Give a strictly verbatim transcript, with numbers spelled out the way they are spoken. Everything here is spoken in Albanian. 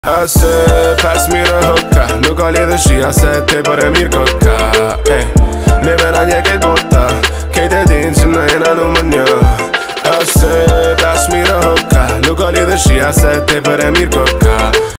I said, pass me the hookah. Nu kalli she, I said, te pare mir kokka. Ey, me vera një ke gota, kejt e din që në jena nu më një. I said, pass me the hookah. Nu kalli she, I said, te pare mir kokka.